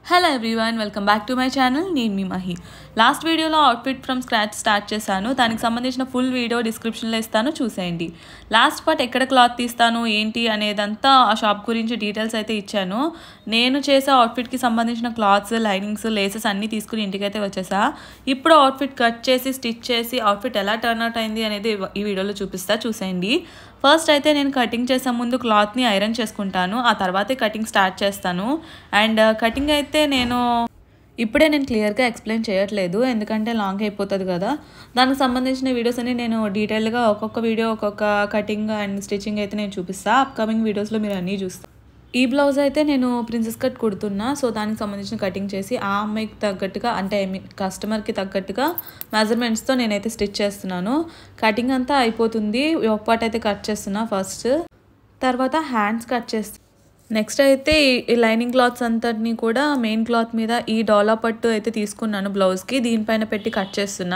Hello everyone, welcome back to my channel. Nenu Mahi. Last video lo outfit from scratch start chesanu. Daniki sambandhinchina full video description lo istanu chuseyandi. Last part ekkada cloth teestanu enti anedanta aa shop gurinchi details aithe ichchanu. Nenu chese outfit ki sambandhinchina cloths, linings, laces anni teeskuni intiki aithe vachesa. Ippudu outfit cut chesi stitch chesi outfit ela turn out ayindi anedi ee video lo chupista chuseyandi. First అయితే నేను cutting చేసే ముందు క్లాత్ని iron చేసుకుంటాను. ఆ తర్వాతే cutting start చేస్తాను. And cutting అయితే నేను ఇప్పుడే క్లియర్గా ఎక్స్ప్లెయిన్ చేయట్లేదు, ఎందుకంటే లాంగ్ అయిపోతుంది కదా. దానికి సంబంధించిన వీడియోస్ అన్ని నేను డీటెయిల్గా ఒక్కొక్క వీడియో ఒక్కొక్క కటింగ్ అండ్ స్టిచ్చింగ్ అయితే నేను చూపిస్తాను. అప్కమింగ్ వీడియోస్లో మీరు అన్నీ చూస్తారు. ఈ బ్లౌజ్ అయితే నేను ప్రిన్సెస్ కట్ కుడుతున్నా. సో దానికి సంబంధించిన కటింగ్ చేసి ఆ అమ్మాయికి తగ్గట్టుగా అంటే కస్టమర్కి తగ్గట్టుగా మెజర్మెంట్స్తో నేనైతే స్టిచ్ చేస్తున్నాను. కటింగ్ అంతా అయిపోతుంది. ఒక పార్ట్ అయితే కట్ చేస్తున్నా ఫస్ట్, తర్వాత హ్యాండ్స్ కట్ చేస్తాను. నెక్స్ట్ అయితే ఈ లైనింగ్ క్లాత్స్ అంతటిని కూడా మెయిన్ క్లాత్ మీద ఈ డాలా పట్టు అయితే తీసుకున్నాను బ్లౌజ్కి, దీనిపైన పెట్టి కట్ చేస్తున్నా.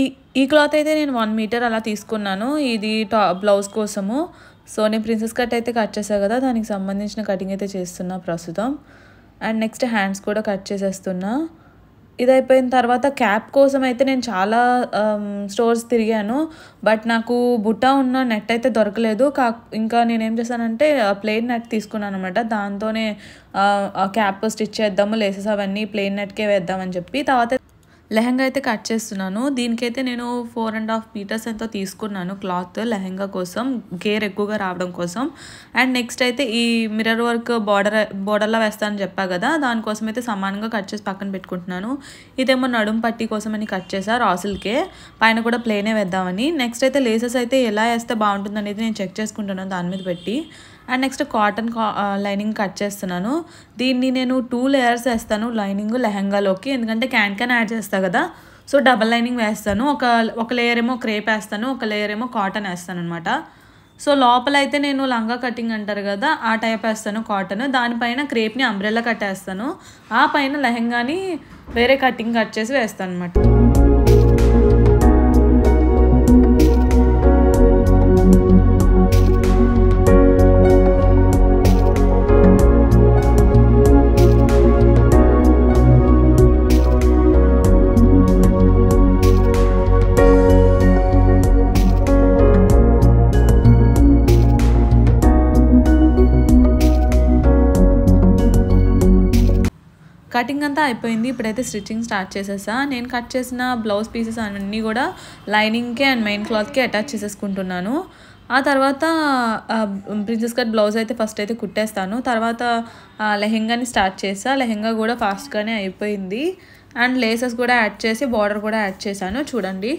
ఈ క్లాత్ అయితే నేను 1 మీటర్ అలా తీసుకున్నాను, ఇది బ్లౌజ్ కోసము. సో నేను ప్రిన్సెస్ కట్ అయితే కట్ చేసాను కదా, దానికి సంబంధించిన కటింగ్ అయితే చేస్తున్నా ప్రస్తుతం. అండ్ నెక్స్ట్ హ్యాండ్స్ కూడా కట్ చేసేస్తున్నా. ఇది అయిపోయిన తర్వాత క్యాప్ కోసం అయితే నేను చాలా స్టోర్స్ తిరిగాను, బట్ నాకు బుట్ట ఉన్న నెట్ అయితే దొరకలేదు. ఇంకా నేనేం చేశానంటే ప్లెయిన్ నెట్ తీసుకున్నాను అనమాట. దాంతోనే క్యాప్ స్టిచ్ చేద్దాము, లేసెస్ అవన్నీ ప్లెయిన్ నెట్కే వేద్దామని చెప్పి తర్వాత లెహంగా అయితే కట్ చేస్తున్నాను. దీనికైతే నేను 4.5 మీటర్స్ ఎంతో తీసుకున్నాను క్లాత్ లెహంగా కోసం, గేర్ ఎక్కువగా రావడం కోసం. అండ్ నెక్స్ట్ అయితే ఈ మిర్రర్ వర్క్ బోర్డర్లో వేస్తానని చెప్పా కదా, దానికోసం అయితే సమానంగా కట్ చేసి పక్కన పెట్టుకుంటున్నాను. ఇదేమో నడుము పట్టి కోసం అని కట్ చేసా రాసులకే, పైన కూడా ప్లేనే వేద్దామని. నెక్స్ట్ అయితే లేసెస్ అయితే ఎలా వేస్తే బాగుంటుంది అనేది నేను చెక్ చేసుకుంటున్నాను దాని మీద పెట్టి. And next cotton lining cut చేస్తున్నాను. దీన్ని నేను 2 లేయర్స్ వేస్తాను లైనింగ్ లెహంగాలోకి, ఎందుకంటే క్యాన్ యాడ్ చేస్తాను కదా. సో డబల్ లైనింగ్ వేస్తాను. ఒక లేయర్ ఏమో క్రేప్ వేస్తాను, ఒక లేయర్ ఏమో కాటన్ వేస్తాను అనమాట. సో లోపల అయితే నేను లంగా కటింగ్ అంటారు కదా, ఆ టైప్ వేస్తాను కాటన్. దానిపైన క్రేప్ని అంబ్రెల్లా కట్టేస్తాను. ఆ పైన లెహంగాని వేరే కటింగ్ కట్ చేసి వేస్తాను అనమాట. కటింగ్ అంతా అయిపోయింది. ఇప్పుడైతే స్టిచ్చింగ్ స్టార్ట్ చేసేసా. నేను కట్ చేసిన బ్లౌజ్ పీసెస్ అన్నీ కూడా లైనింగ్కి అండ్ మెయిన్ క్లాత్కి అటాచ్ చేసేసుకుంటున్నాను. ఆ తర్వాత ప్రిన్సెస్ కట్ బ్లౌజ్ అయితే ఫస్ట్ అయితే కుట్టేస్తాను. తర్వాత లెహెంగాని స్టార్ట్ చేసా. లెహెంగా కూడా ఫాస్ట్గానే అయిపోయింది. అండ్ లేసెస్ కూడా యాడ్ చేసి బార్డర్ కూడా యాడ్ చేశాను, చూడండి.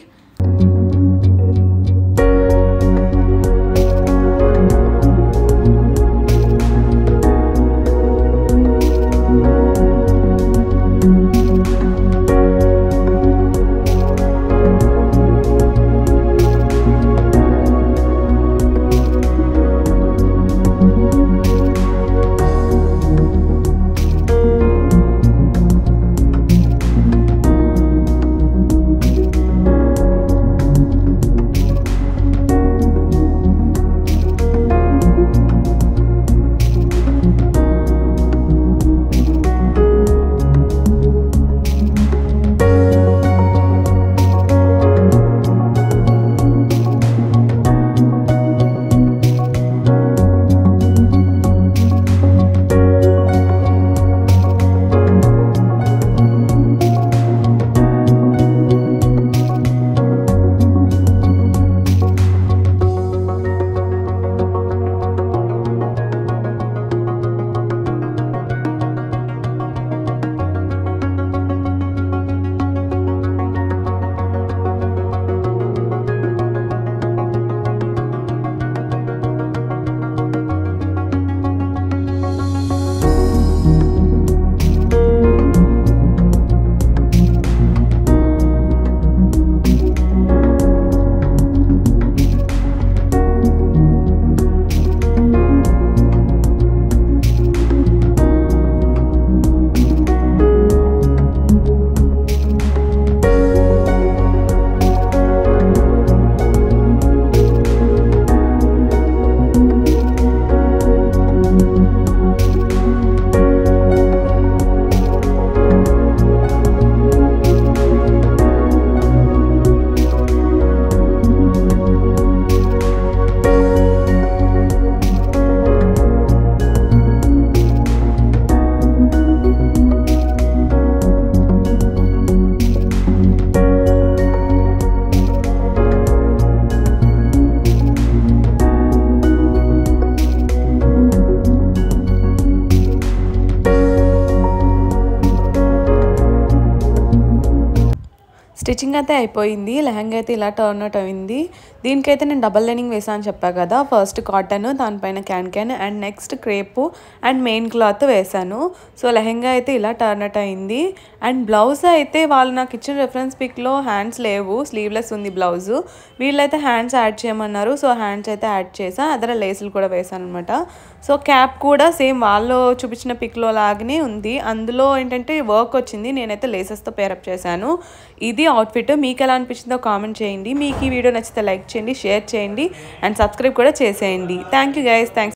స్టిచ్చింగ్ అయితే అయిపోయింది. లెహంగా అయితే ఇలా టర్న్ అవుట్ అయింది. దీనికైతే నేను డబల్ లైనింగ్ వేసాను అని చెప్పా కదా. ఫస్ట్ కాటన్, దానిపైన can and next crepe and main cloth వేసాను. సో లెహంగా అయితే ఇలా టర్న్ అవుట్ అయింది. అండ్ బ్లౌజ్ అయితే వాళ్ళు నాకు ఇచ్చిన రెఫరెన్స్ పిక్లో హ్యాండ్స్ లేవు, స్లీవ్లెస్ ఉంది బ్లౌజు. వీళ్ళైతే హ్యాండ్స్ యాడ్ చేయమన్నారు. సో హ్యాండ్స్ అయితే యాడ్ చేసా, అదర లేసులు కూడా వేసాను అనమాట. సో క్యాప్ కూడా సేమ్ వాళ్ళు చూపించిన పిక్లో లాగానే ఉంది. అందులో ఏంటంటే వర్క్ వచ్చింది, నేనైతే లేసెస్తో పేరప్ చేశాను. ఇది అవుట్ఫిట్. మీకు ఎలా అనిపించిందో కామెంట్ చేయండి. మీకు ఈ వీడియో నచ్చితే లైక్ చేయండి, షేర్ చేయండి అండ్ సబ్స్క్రైబ్ కూడా చేసేయండి. Thank you guys. థ్యాంక్స్.